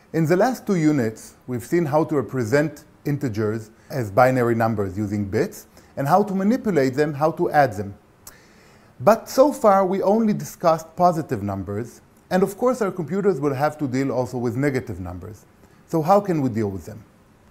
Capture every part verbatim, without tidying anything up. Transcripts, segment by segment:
In the last two units, we've seen how to represent integers as binary numbers using bits, and how to manipulate them, how to add them. But so far, we only discussed positive numbers, and of course our computers will have to deal also with negative numbers. So how can we deal with them?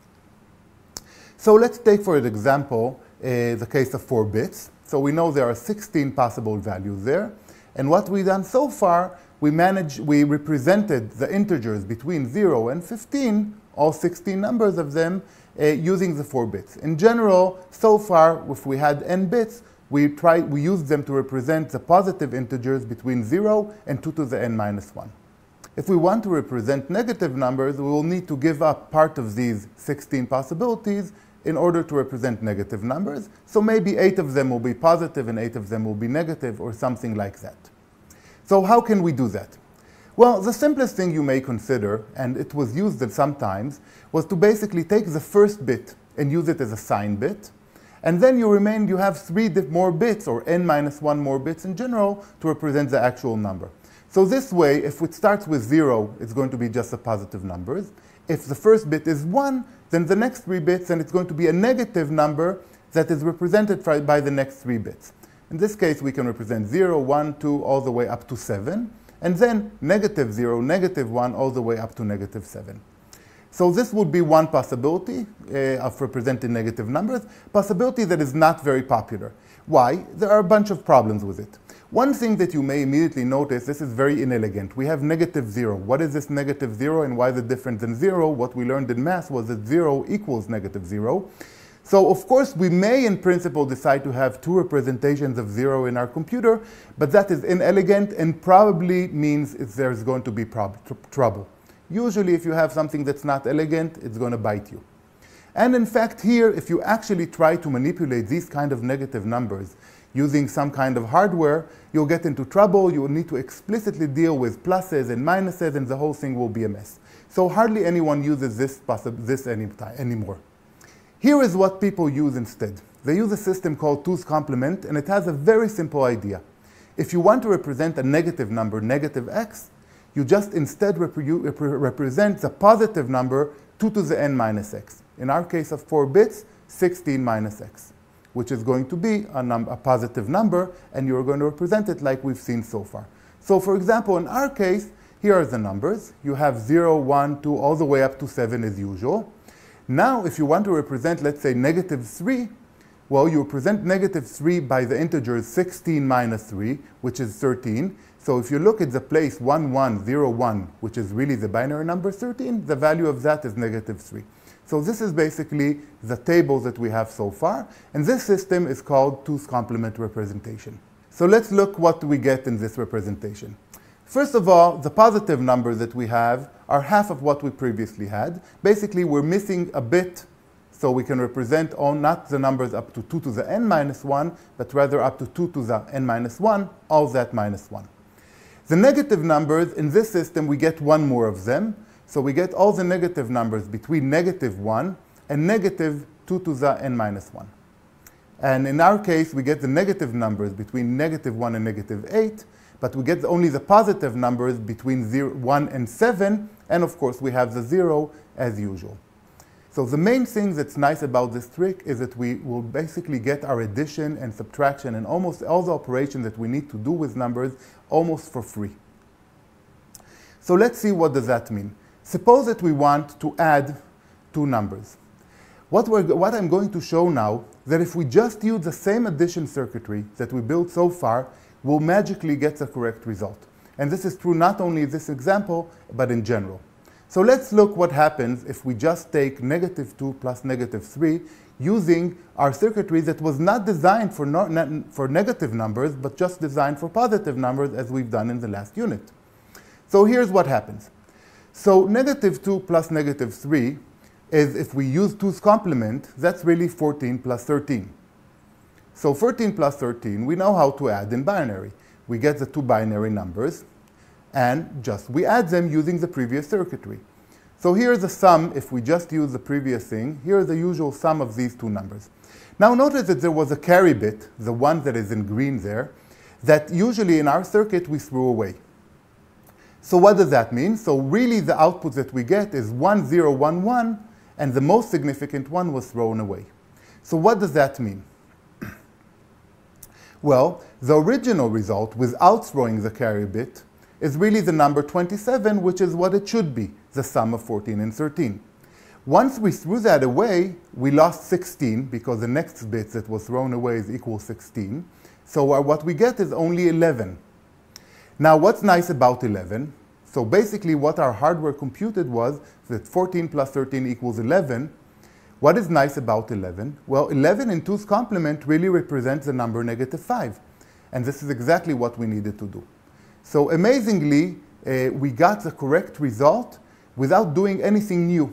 So let's take for example uh, the case of four bits. So we know there are sixteen possible values there, and what we've done so far, we managed, we represented the integers between zero and fifteen, all sixteen numbers of them, uh, using the four bits. In general, so far, if we had n bits, we try, we used them to represent the positive integers between zero and two to the n minus one. If we want to represent negative numbers, we will need to give up part of these sixteen possibilities in order to represent negative numbers. So maybe eight of them will be positive and eight of them will be negative, or something like that. So how can we do that? Well, the simplest thing you may consider, and it was used sometimes, was to basically take the first bit and use it as a sign bit, and then you remain, you have three more bits, or n minus one more bits in general, to represent the actual number. So this way, if it starts with zero, it's going to be just the positive numbers. If the first bit is one, then the next three bits, and it's going to be a negative number that is represented by the next three bits. In this case, we can represent zero, one, two, all the way up to seven, and then negative zero, negative one, all the way up to negative seven. So this would be one possibility uh, of representing negative numbers, possibility that is not very popular. Why? There are a bunch of problems with it. One thing that you may immediately notice, this is very inelegant. We have negative zero. What is this negative zero, and why is it different than zero? What we learned in math was that zero equals negative zero. So of course, we may in principle decide to have two representations of zero in our computer, but that is inelegant and probably means there's going to be prob tr trouble. Usually, if you have something that's not elegant, it's going to bite you. And in fact, here, if you actually try to manipulate these kind of negative numbers using some kind of hardware, you'll get into trouble. You will need to explicitly deal with pluses and minuses, and the whole thing will be a mess. So hardly anyone uses this, this any anymore. Here is what people use instead. They use a system called two's complement, and it has a very simple idea. If you want to represent a negative number, negative x, you just instead rep rep represent the positive number two to the n minus x. In our case of four bits, sixteen minus x, which is going to be a, a positive number, and you're going to represent it like we've seen so far. So for example, in our case, here are the numbers. You have zero, one, two, all the way up to seven as usual. Now, if you want to represent, let's say, negative three, well, you represent negative three by the integers sixteen minus three, which is thirteen. So if you look at the place one, one, zero, one, which is really the binary number thirteen, the value of that is negative three. So this is basically the table that we have so far, and this system is called two's complement representation. So let's look what we get in this representation. First of all, the positive numbers that we have are half of what we previously had. Basically, we're missing a bit, so we can represent all, not the numbers up to two to the n minus one, but rather up to two to the n minus one, all that minus one. The negative numbers, in this system, we get one more of them. So we get all the negative numbers between negative one and negative two to the n minus one. And in our case, we get the negative numbers between negative one and negative eight, but we get only the positive numbers between zero, one and seven, and of course we have the zero as usual. So the main thing that's nice about this trick is that we will basically get our addition and subtraction and almost all the operations that we need to do with numbers almost for free. So let's see, what does that mean. Suppose that we want to add two numbers. What, we're, what I'm going to show now, that if we just use the same addition circuitry that we built so far, we'll magically get the correct result. And this is true not only in this example, but in general. So let's look what happens if we just take negative two plus negative three using our circuitry that was not designed for, no, not, for negative numbers, but just designed for positive numbers, as we've done in the last unit. So here's what happens. So negative two plus negative three is, if we use two's complement, that's really fourteen plus thirteen. So fourteen plus thirteen, we know how to add in binary. We get the two binary numbers, and just we add them using the previous circuitry. So here's the sum. If we just use the previous thing, here's the usual sum of these two numbers. Now notice that there was a carry bit, the one that is in green there, that usually in our circuit we threw away. So what does that mean? So really the output that we get is one, zero, one, one, and the most significant one was thrown away. So what does that mean? Well, the original result without throwing the carry bit is really the number twenty-seven, which is what it should be, the sum of fourteen and thirteen. Once we threw that away, we lost sixteen, because the next bit that was thrown away is equal sixteen. So our, what we get is only eleven. Now, what's nice about eleven? So basically what our hardware computed was that fourteen plus thirteen equals eleven. What is nice about eleven? Well, eleven in two's complement really represents the number negative five. And this is exactly what we needed to do. So amazingly, uh, we got the correct result without doing anything new.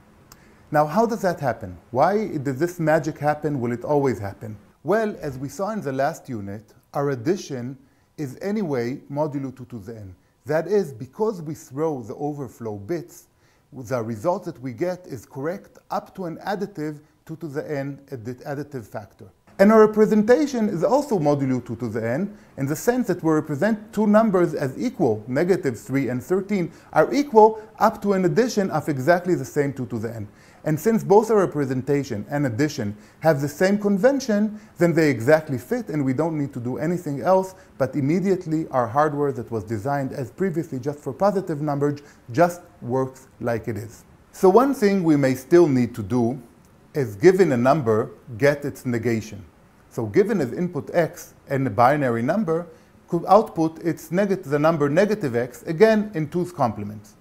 Now, how does that happen? Why does this magic happen? Will it always happen? Well, as we saw in the last unit, our addition is anyway modulo two to the n. That is, because we throw the overflow bits, the result that we get is correct up to an additive two to the n, the additive factor. And our representation is also modulo two to the n, in the sense that we represent two numbers as equal, negative three and thirteen, are equal up to an addition of exactly the same two to the n. And since both our representation and addition have the same convention, then they exactly fit, and we don't need to do anything else, but immediately our hardware that was designed as previously just for positive numbers just works like it is. So one thing we may still need to do is, given a number, get its negation. So given as input x and a binary number, could output its negative, the number negative x, again in two's complements.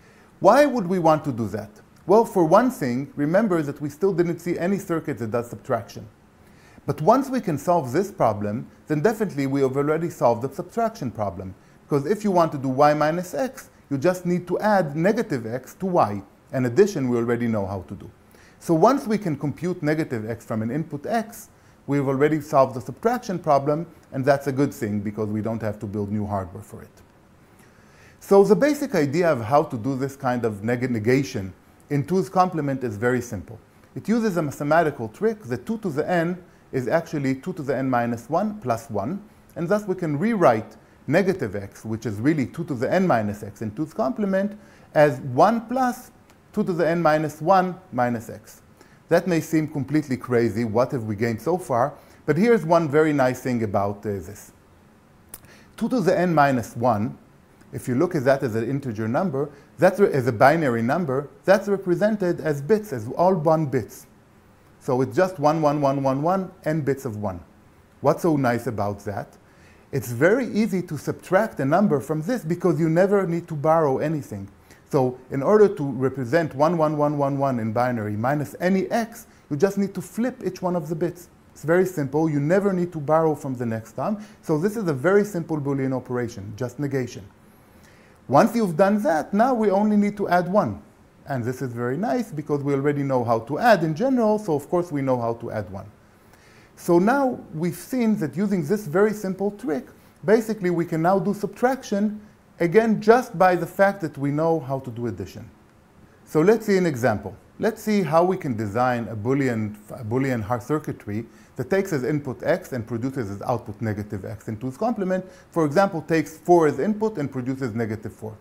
Why would we want to do that? Well, for one thing, remember that we still didn't see any circuit that does subtraction. But once we can solve this problem, then definitely we have already solved the subtraction problem. Because if you want to do y minus x, you just need to add negative x to y. And addition we already know how to do. So once we can compute negative x from an input x, we've already solved the subtraction problem, and that's a good thing because we don't have to build new hardware for it. So the basic idea of how to do this kind of neg negation in two's complement is very simple. It uses a mathematical trick that two to the n is actually two to the n minus one plus one, and thus we can rewrite negative x, which is really two to the n minus x in two's complement, as one plus two to the n minus one minus x. That may seem completely crazy, what have we gained so far? But here's one very nice thing about uh, this. two to the n minus one, if you look at that as an integer number, that's as a binary number, that's represented as bits, as all one bits. So it's just one, one, one, one, one, n bits of one. What's so nice about that? It's very easy to subtract a number from this because you never need to borrow anything. So in order to represent one, one, one, one, one in binary minus any x, you just need to flip each one of the bits. It's very simple. You never need to borrow from the next term. So this is a very simple Boolean operation, just negation. Once you've done that, now we only need to add one. And this is very nice because we already know how to add in general, so of course we know how to add one. So now we've seen that using this very simple trick, basically we can now do subtraction, again, just by the fact that we know how to do addition. So let's see an example. Let's see how we can design a Boolean, a Boolean hard circuitry that takes as input x and produces as output negative x in two's complement. For example, takes four as input and produces negative four.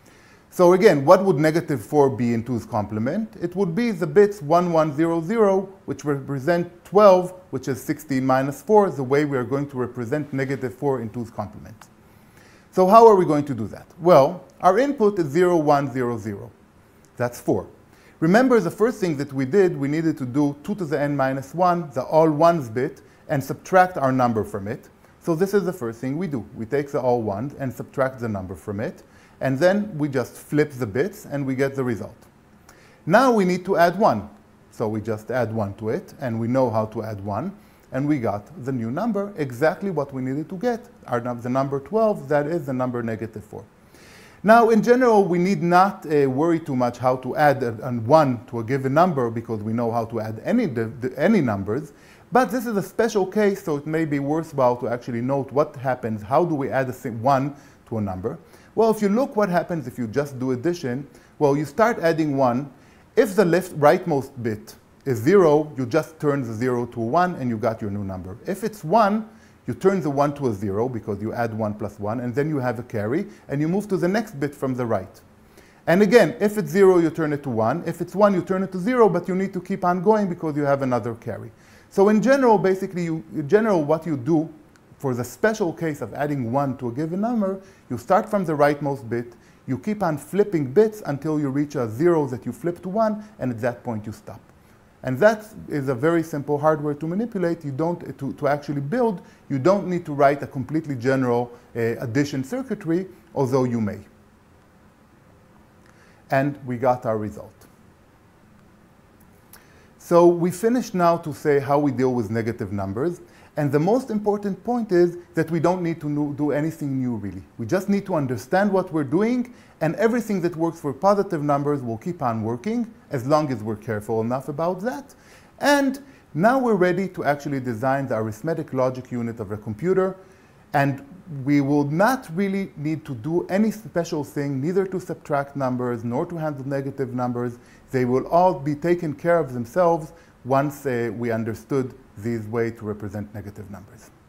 So again, what would negative four be in two's complement? It would be the bits one, one, zero, zero, which represent twelve, which is sixteen minus four, the way we are going to represent negative four in two's complement. So how are we going to do that? Well, our input is zero, one, zero, zero. That's four. Remember, the first thing that we did, we needed to do two to the n minus one, the all ones bit, and subtract our number from it. So this is the first thing we do. We take the all ones and subtract the number from it, and then we just flip the bits and we get the result. Now we need to add one. So we just add one to it, and we know how to add one, and we got the new number, exactly what we needed to get, our, the number twelve, that is the number negative four. Now, in general, we need not uh, worry too much how to add a, a one to a given number because we know how to add any, any numbers. But this is a special case, so it may be worthwhile to actually note what happens. How do we add a one to a number? Well, if you look what happens if you just do addition, well, you start adding one. If the left rightmost bit is zero, you just turn the zero to one and you got your new number. If it's one, You turn the one to a zero because you add one plus one, and then you have a carry, and you move to the next bit from the right. And again, if it's zero, you turn it to one. If it's one, you turn it to zero, but you need to keep on going because you have another carry. So in general, basically, you, in general, what you do for the special case of adding one to a given number, you start from the rightmost bit, you keep on flipping bits until you reach a zero that you flip to one, and at that point you stop. And that is a very simple hardware to manipulate. You don't, to, to actually build, you don't need to write a completely general uh, addition circuitry, although you may. And we got our result. So we finished now to say how we deal with negative numbers. And the most important point is that we don't need to do anything new, really. We just need to understand what we're doing, and everything that works for positive numbers will keep on working, as long as we're careful enough about that. And now we're ready to actually design the arithmetic logic unit of a computer, and we will not really need to do any special thing, neither to subtract numbers nor to handle negative numbers. They will all be taken care of themselves once uh, we understood these ways to represent negative numbers.